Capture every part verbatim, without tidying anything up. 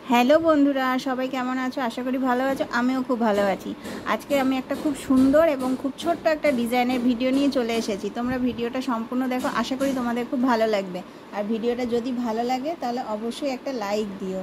Hello বন্ধুরা, সবাই কেমন আছো? আশা করি ভালো আছো। আমিও খুব ভালো আছি। আজকে আমি একটা খুব সুন্দর এবং খুব ছোট্ট একটা ডিজাইনের ভিডিও নিয়ে চলে এসেছি। তোমরা ভিডিওটা সম্পূর্ণ দেখো, আশা করি তোমাদের খুব ভালো লাগবে। আর ভিডিওটা যদি ভালো লাগে তাহলে অবশ্যই একটা লাইক দিও।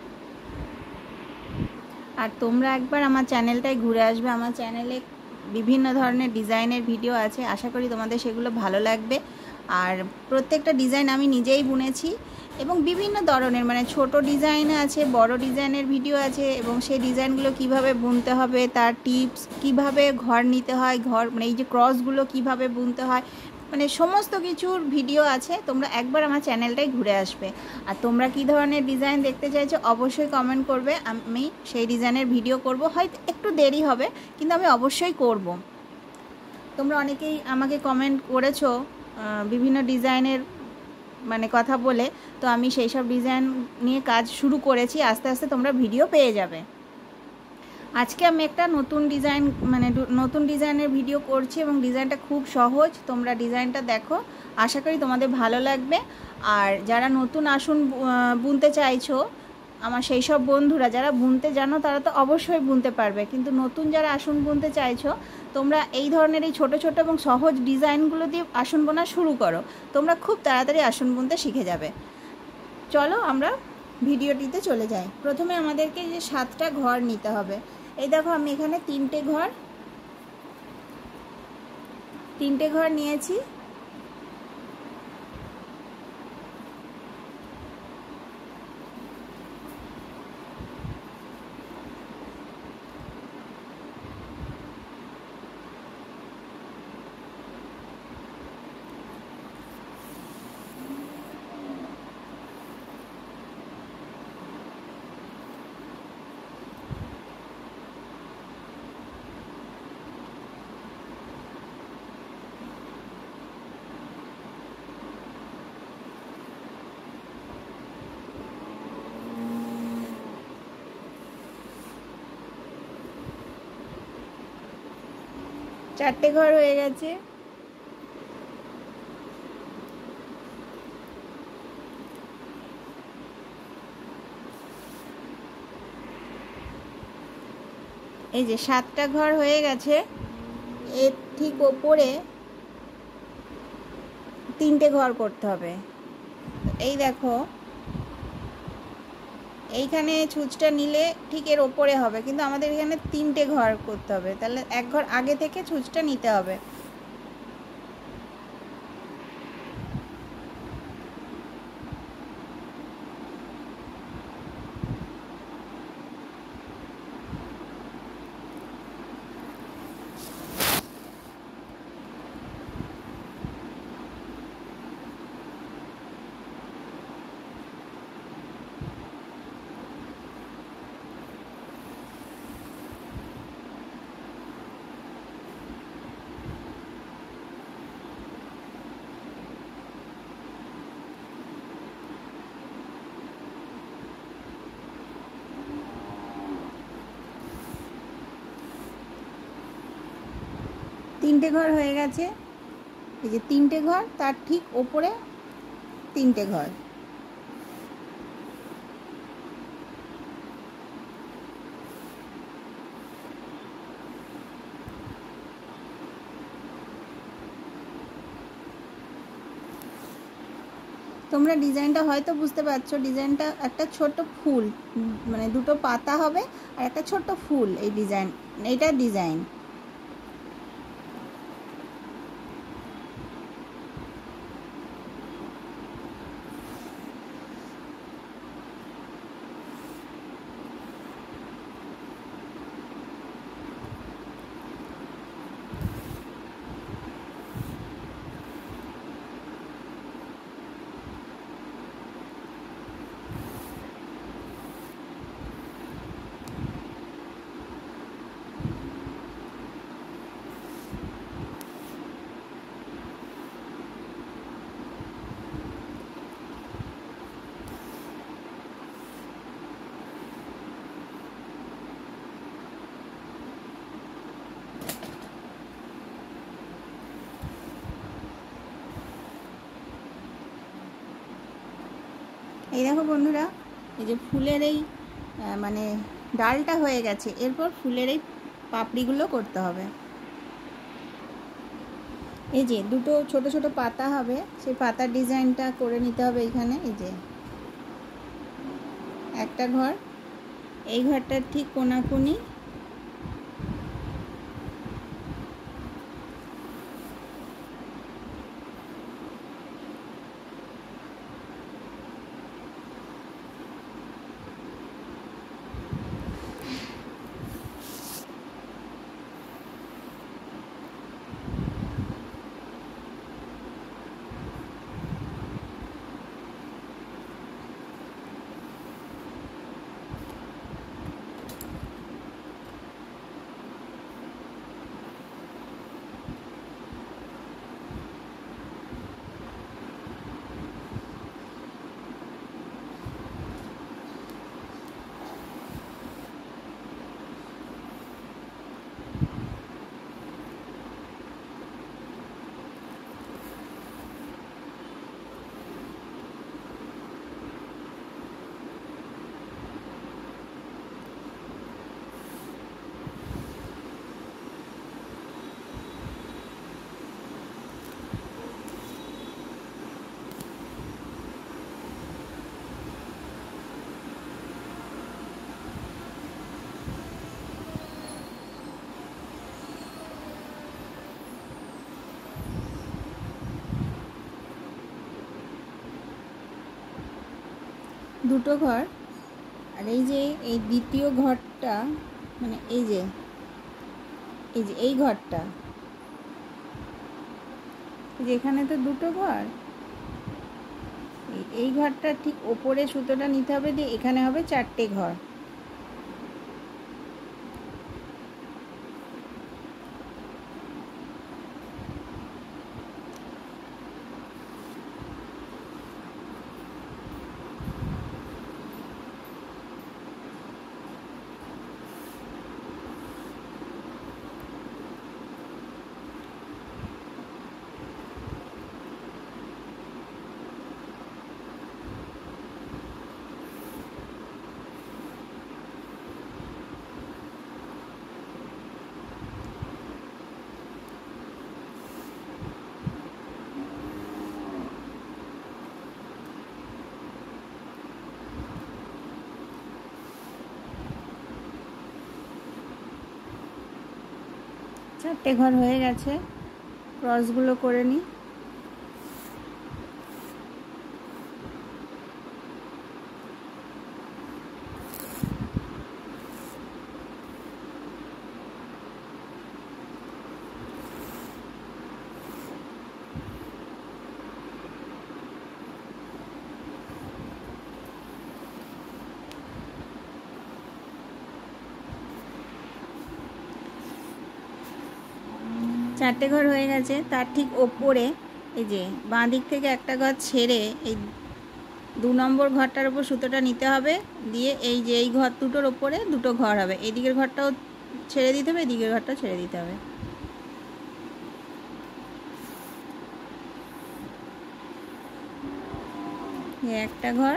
আর তোমরা একবার আমার চ্যানেলটায় ঘুরে আসবে। আমার চ্যানেলে বিভিন্ন ধরনের ডিজাইনের ভিডিও আছে, আশা করি তোমাদের সেগুলো ভালো লাগবে। আর প্রত্যেকটা ডিজাইন আমি নিজেই বুনেছি এবং বিভিন্ন ধরনের, মানে ছোট ডিজাইন আছে, বড় ডিজাইনের ভিডিও আছে, এবং সেই ডিজাইনগুলো কিভাবে বুনতে হবে, তার টিপস, কিভাবে ঘর নিতে হয়, ঘর মানে এই যে ক্রসগুলো কিভাবে বুনতে হয়, মানে সমস্ত কিছুর ভিডিও আছে। তোমরা একবার আমার চ্যানেলটাই ঘুরে আসবে। আর তোমরা কী ধরনের ডিজাইন দেখতে চাইছো অবশ্যই কমেন্ট করবে, আমি সেই ডিজাইনের ভিডিও করব। হয়তো একটু দেরি হবে, কিন্তু আমি অবশ্যই করব। তোমরা অনেকেই আমাকে কমেন্ট করেছো বিভিন্ন ডিজাইনের মানে কথা বলে, তো আমি সেই সব ডিজাইন নিয়ে কাজ শুরু করেছি। আস্তে আস্তে তোমরা ভিডিও পেয়ে যাবে। আজকে আমি একটা নতুন ডিজাইন মানে নতুন ডিজাইনের ভিডিও করছি এবং ডিজাইনটা খুব সহজ। তোমরা ডিজাইনটা দেখো, আশা করি তোমাদের ভালো লাগবে। আর যারা নতুন আসন বুনতে চাইছো, আমার সেই সব বন্ধুরা যারা বুনতে জানো তারা তো অবশ্যই বুনতে পারবে, কিন্তু নতুন যারা আসন বুনতে চাইছো, তোমরা এই ধরনের এই ছোটো ছোটো এবং সহজ ডিজাইনগুলো দিয়ে আসন বোনা শুরু করো। তোমরা খুব তাড়াতাড়ি আসন বুনতে শিখে যাবে। চলো আমরা ভিডিওটিতে চলে যাই। প্রথমে আমাদেরকে যে সাতটা ঘর নিতে হবে। এই দেখো, আমি এখানে তিনটে ঘর তিনটে ঘর নিয়েছি। চারটে ঘর হয়ে গেছে। এই যে সাতটা ঘর হয়ে গেছে, এর ঠিক ওপরে তিনটে ঘর করতে হবে। এই দেখো, এইখানে ছুঁচটা নিলে ঠিক এর ওপরে হবে, কিন্তু আমাদের এখানে তিনটে ঘর করতে হবে, তাহলে এক ঘর আগে থেকে ছুঁচটা নিতে হবে। তিনটে ঘর হয়ে গেছে। এই যে তিনটে ঘর, তার ঠিক ওপরে তিনটে ঘর। তোমরা ডিজাইনটা হয়তো বুঝতে পারছো, ডিজাইনটা একটা ছোট ফুল, মানে দুটো পাতা হবে আর একটা ছোট্ট ফুল। এই ডিজাইন, এইটা ডিজাইন। এই দেখো বন্ধুরা, এই যে ফুলের এই মানে ডালটা হয়ে গেছে, এরপর ফুলের এই পাপড়িগুলো করতে হবে। এই যে দুটো ছোট ছোট পাতা হবে, সেই পাতার ডিজাইনটা করে নিতে হবে এইখানে। এই যে একটা ঘর, এই ঘরটার ঠিক কোনাকুনি দুটো ঘর। আর এই যে এই দ্বিতীয় ঘরটা, মানে এই যে এই যে এই ঘরটা, যেখানে তো দুটো ঘর, এই ঘরটা ঠিক ওপরে সুতোটা নিতে হবে, দিয়ে এখানে হবে চারটে ঘর। চারটে ঘর হয়ে গেছে, ক্রসগুলো করে নিই। চারটে ঘর হয়ে গেছে, তার ঠিক ওপরে এই যে বাঁ দিক থেকে একটা ঘর ছেড়ে এই দু নম্বর ঘরটার উপর সুতোটা নিতে হবে, দিয়ে এই যে এই ঘর দুটোর ওপরে দুটো ঘর হবে, এদিকের ঘরটাও ছেড়ে দিতে হবে, এদিকের ঘরটাও ছেড়ে দিতে হবে। একটা ঘর,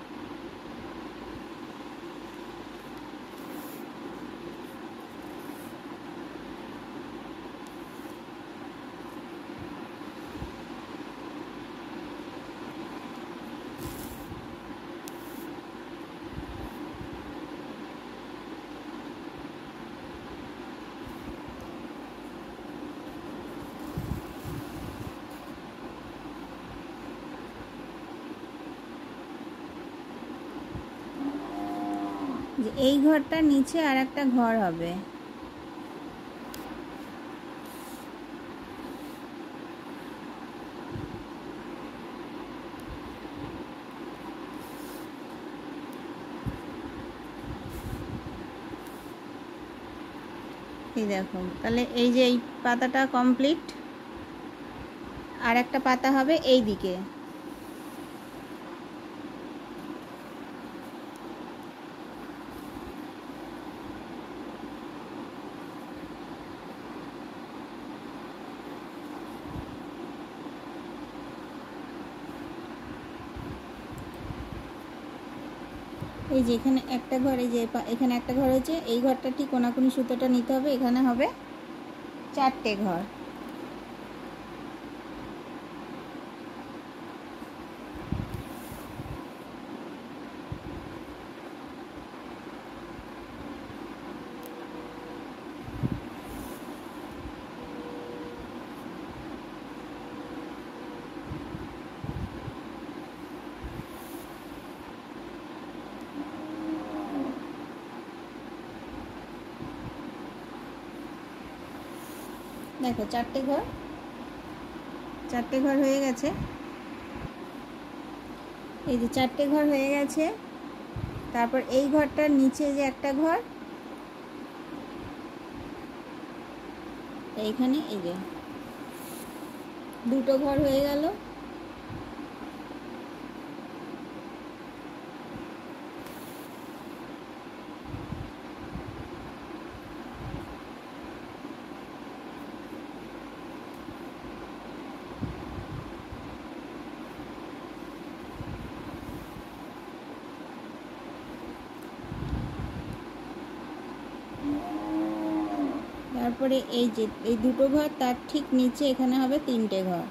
যে এই ঘরটার নিচে আর একটা ঘর হবে। এই দেখো, তাহলে এই যে এই পাতাটা কমপ্লিট, আর একটা পাতা হবে এই দিকে। এই যে এখানে একটা ঘর, এই যে এখানে একটা ঘর হচ্ছে, এই ঘরটা ঠিক কোনাকুনি সুতোটা নিতে হবে, এখানে হবে চারটে ঘর। দেখো চারটে ঘর, চারটে ঘর হয়ে গেছে। এই যে চারটে ঘর হয়ে গেছে। তারপর এই ঘরটার নিচে যে একটা ঘর, এইখানে এই যে দুটো ঘর হয়ে গেল। তারপরে এই যে এই দুটো ঘর, তার ঠিক নিচে এখানে হবে তিনটে ঘর।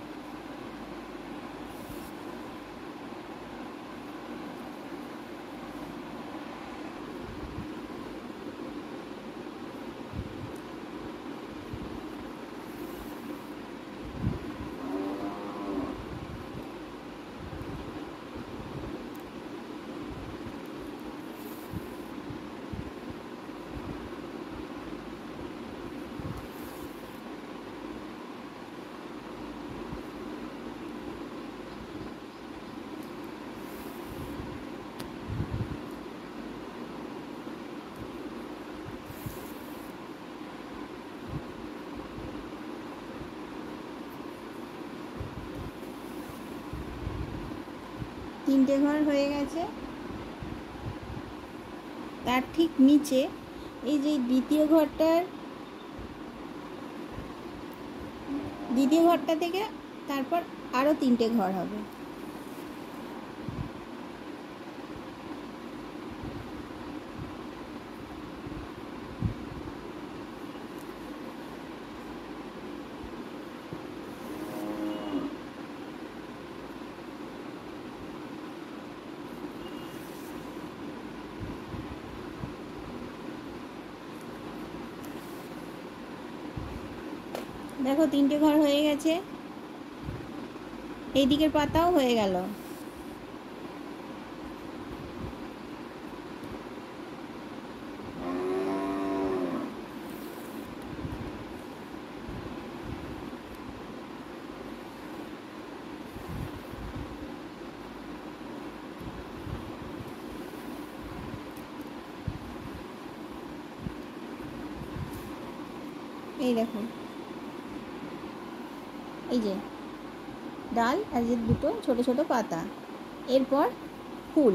তিনটে ঘর হয়ে গেছে। তার ঠিক নিচে এই যে দ্বিতীয় ঘরটার, দ্বিতীয় ঘরটা থেকে তারপর আরও তিনটে ঘর হবে। দেখো তিনটে ঘর হয়ে গেছে, এই দিকের পাতাও হয়ে গেল। এই দেখো এই যে ডাল আর যে দুটো ছোট ছোট পাতা, এরপর ফুল।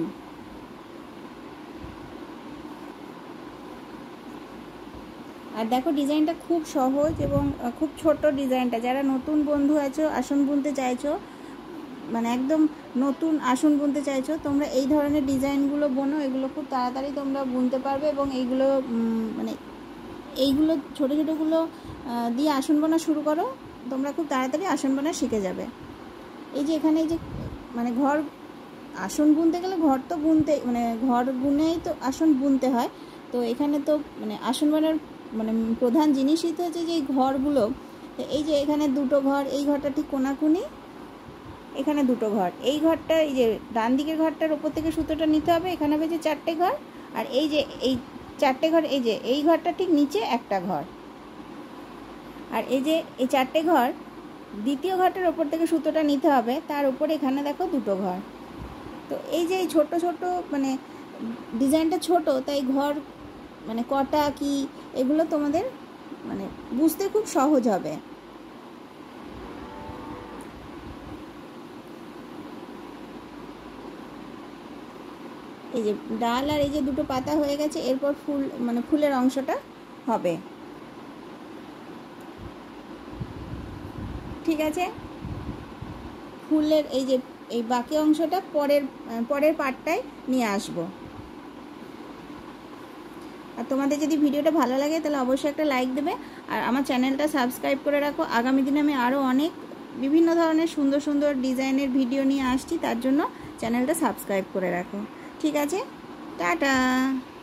আর দেখো ডিজাইনটা খুব সহজ এবং খুব ছোট ডিজাইনটা। যারা নতুন বন্ধু আছো, আসন বুনতে চাইছো, মানে একদম নতুন আসন বুনতে চাইছো, তোমরা এই ধরনের ডিজাইনগুলো বোনো, এগুলো খুব তাড়াতাড়ি তোমরা বুনতে পারবে। এবং এইগুলো মানে এইগুলো ছোটো ছোটোগুলো দিয়ে আসন বোনা শুরু করো, তোমরা খুব তাড়াতাড়ি আসন বোনা শিখে যাবে। এই যে এখানে এই যে মানে ঘর, আসন বুনতে গেলে ঘর তো বুনতে মানে ঘর বুনেই তো আসন বুনতে হয়। তো এখানে তো মানে আসন বোনার মানে প্রধান জিনিসই তো হচ্ছে যে এই ঘরগুলো। এই যে এখানে দুটো ঘর, এই ঘরটা ঠিক কোনাকুনি, এখানে দুটো ঘর, এই ঘরটা এই যে ডান দিকের ঘরটার ওপর থেকে সুতোটা নিতে হবে, এখানে হবে যে চারটে ঘর। আর এই যে এই চারটে ঘর, এই যে এই ঘরটা ঠিক নিচে একটা ঘর। আর এই যে এই চারটে ঘর, দ্বিতীয় ঘরটার ওপর থেকে সুতোটা নিতে হবে, তার উপরে এখানে দেখো দুটো ঘর। তো এই যে এই ছোটো ছোটো মানে ডিজাইনটা ছোট, তাই ঘর মানে কটা কি এগুলো তোমাদের মানে বুঝতে খুব সহজ হবে। এই যে ডাল আর এই যে দুটো পাতা হয়ে গেছে, এরপর ফুল মানে ফুলের অংশটা হবে। ঠিক আছে, ফুলের এই যে এই বাকি অংশটা পরের পরের পার্টটায় নিয়ে আসবো। আর তোমাদের যদি ভিডিওটা ভালো লাগে তাহলে অবশ্যই একটা লাইক দেবে আর আমার চ্যানেলটা সাবস্ক্রাইব করে রাখো। আগামী দিনে আমি আরও অনেক বিভিন্ন ধরনের সুন্দর সুন্দর ডিজাইনের ভিডিও নিয়ে আসছি, তার জন্য চ্যানেলটা সাবস্ক্রাইব করে রাখো। ঠিক আছে, টাটা।